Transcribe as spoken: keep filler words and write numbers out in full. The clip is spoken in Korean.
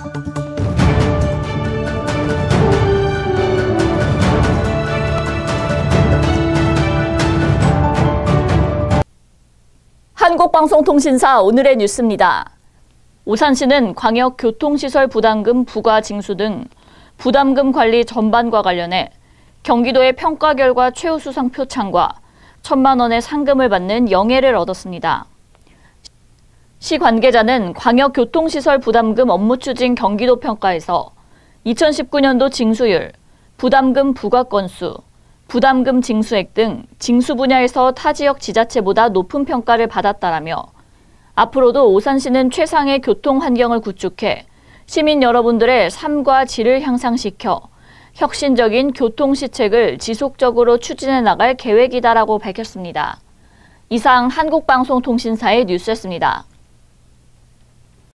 한국방송통신사 오늘의 뉴스입니다. 오산시는 광역교통시설 부담금 부과 징수 등 부담금 관리 전반과 관련해 경기도의 평가 결과 최우수상 표창과 천만 원의 상금을 받는 영예를 얻었습니다. 시 관계자는 광역교통시설 부담금 업무 추진 경기도 평가에서 이천십구 년도 징수율, 부담금 부과 건수, 부담금 징수액 등 징수 분야에서 타 지역 지자체보다 높은 평가를 받았다라며 앞으로도 오산시는 최상의 교통 환경을 구축해 시민 여러분들의 삶과 질을 향상시켜 혁신적인 교통시책을 지속적으로 추진해 나갈 계획이다라고 밝혔습니다. 이상 한국방송통신사의 뉴스였습니다.